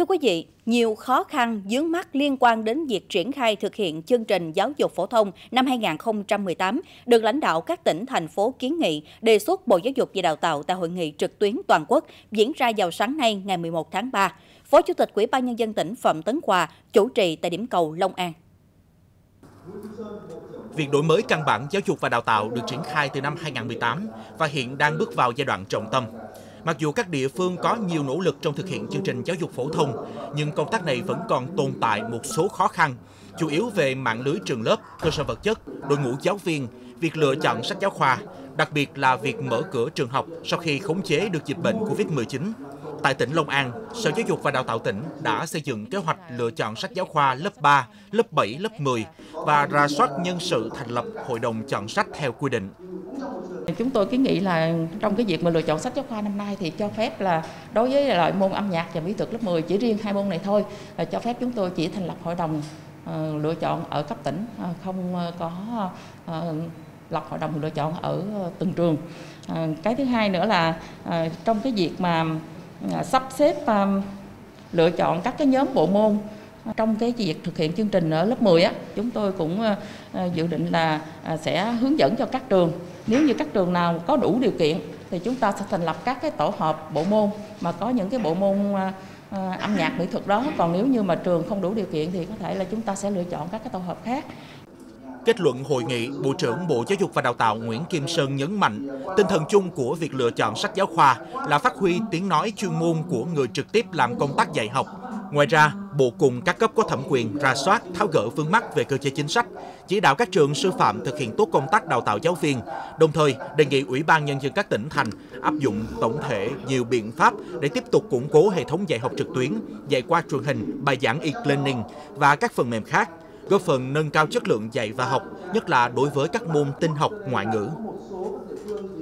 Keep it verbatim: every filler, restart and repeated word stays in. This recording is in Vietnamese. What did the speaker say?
Thưa quý vị, nhiều khó khăn vướng mắc liên quan đến việc triển khai thực hiện chương trình giáo dục phổ thông năm hai nghìn không trăm mười tám được lãnh đạo các tỉnh, thành phố kiến nghị đề xuất Bộ Giáo dục và Đào tạo tại hội nghị trực tuyến toàn quốc diễn ra vào sáng nay ngày mười một tháng ba. Phó Chủ tịch Ủy ban Nhân dân tỉnh Phạm Tấn Khoa chủ trì tại điểm cầu Long An. Việc đổi mới căn bản giáo dục và đào tạo được triển khai từ năm hai nghìn không trăm mười tám và hiện đang bước vào giai đoạn trọng tâm. Mặc dù các địa phương có nhiều nỗ lực trong thực hiện chương trình giáo dục phổ thông, nhưng công tác này vẫn còn tồn tại một số khó khăn, chủ yếu về mạng lưới trường lớp, cơ sở vật chất, đội ngũ giáo viên, việc lựa chọn sách giáo khoa, đặc biệt là việc mở cửa trường học sau khi khống chế được dịch bệnh Covid mười chín. Tại tỉnh Long An, Sở Giáo dục và Đào tạo tỉnh đã xây dựng kế hoạch lựa chọn sách giáo khoa lớp ba, lớp bảy, lớp mười và rà soát nhân sự thành lập hội đồng chọn sách theo quy định. Chúng tôi kiến nghị là trong cái việc mà lựa chọn sách giáo khoa năm nay thì cho phép là đối với loại môn âm nhạc và mỹ thuật lớp mười chỉ riêng hai môn này thôi, là cho phép chúng tôi chỉ thành lập hội đồng uh, lựa chọn ở cấp tỉnh, uh, không có uh, lập hội đồng lựa chọn ở từng trường. Uh, cái thứ hai nữa là uh, trong cái việc mà uh, sắp xếp uh, lựa chọn các cái nhóm bộ môn trong cái việc thực hiện chương trình ở lớp mười á, chúng tôi cũng uh, dự định là uh, sẽ hướng dẫn cho các trường. Nếu như các trường nào có đủ điều kiện thì chúng ta sẽ thành lập các cái tổ hợp bộ môn mà có những cái bộ môn uh, âm nhạc mỹ thuật đó. Còn nếu như mà trường không đủ điều kiện thì có thể là chúng ta sẽ lựa chọn các cái tổ hợp khác. Kết luận hội nghị, Bộ trưởng Bộ Giáo dục và Đào tạo Nguyễn Kim Sơn nhấn mạnh, tinh thần chung của việc lựa chọn sách giáo khoa là phát huy tiếng nói chuyên môn của người trực tiếp làm công tác dạy học. Ngoài ra, Bộ cùng các cấp có thẩm quyền rà soát, tháo gỡ vướng mắc về cơ chế chính sách, chỉ đạo các trường sư phạm thực hiện tốt công tác đào tạo giáo viên, đồng thời đề nghị Ủy ban Nhân dân các tỉnh thành áp dụng tổng thể nhiều biện pháp để tiếp tục củng cố hệ thống dạy học trực tuyến, dạy qua truyền hình, bài giảng e-learning và các phần mềm khác, góp phần nâng cao chất lượng dạy và học, nhất là đối với các môn tin học, ngoại ngữ.